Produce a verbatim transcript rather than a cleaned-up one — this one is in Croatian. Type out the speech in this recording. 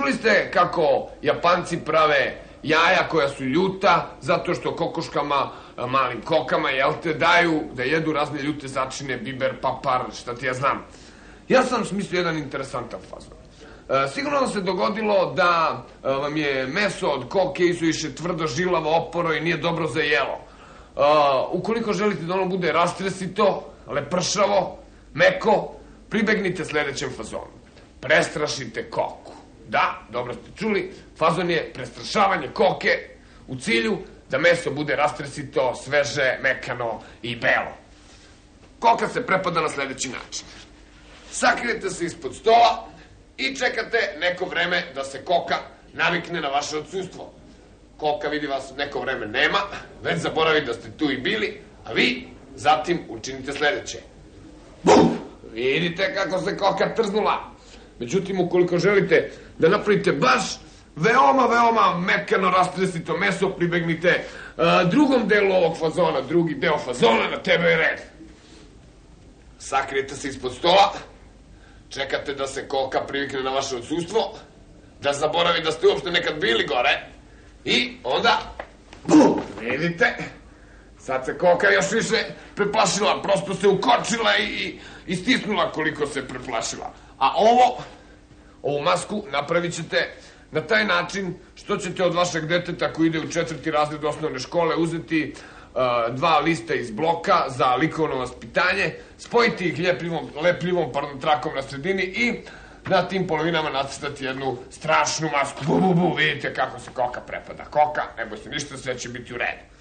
Čuli ste kako Japanci prave jaja koja su ljuta, zato što kokoškama, malim kokama, jel te, daju da jedu razne ljute začine, biber, papar, šta ti ja znam. Ja sam smislio jedan interesantan fazon. E, sigurno vam se dogodilo da e, vam je meso od koke isuviše tvrdo, žilavo, oporo i nije dobro za jelo. E, ukoliko želite da ono bude rastresito, lepršavo, meko, pribegnite sledećem fazonu. Prestrašite koku. Da, dobro ste čuli, fazon je prestrašavanje koke u cilju da meso bude rastresito, sveže, mekano i belo. Koka se prepada na sledeći način. Sakrijete se ispod stola i čekate neko vreme da se koka navikne na vaše odsustvo. Koka vidi vas neko vreme nema, već zaboravi da ste tu i bili, a vi zatim učinite sledeće. Buf! Vidite kako se koka trznula. Međutim, ukoliko želite da napravite baš veoma, veoma mekano rastresito meso, pribegnite uh, drugom delu ovog fazona, drugi deo fazona, na tebe je red. Sakrijete se ispod stola, čekate da se koka privikne na vaše odsustvo, da zaboravi da ste uopšte nekad bili gore i onda, bum, vidite, sad se koka još više preplašila, prosto se ukočila i, i stisnula koliko se preplašila. A ovo, ovu masku napravit ćete na taj način što ćete od vašeg deteta koji ide u četvrti razred osnovne škole uzeti uh, dva lista iz bloka za likovno vaspitanje, spojiti ih ljepljivom, lepljivom pardon, trakom na sredini i na tim polovinama nacrtati jednu strašnu masku. Bu, bu, bu, vidite kako se koka prepada. Koka, ne boj se ništa, sve će biti u redu.